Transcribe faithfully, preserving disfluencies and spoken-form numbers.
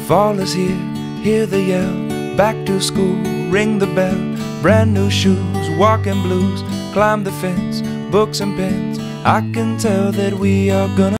Fall is here, hear the yell, back to school, ring the bell, brand new shoes, walking blues, climb the fence, books and pens. I can tell that we are gonna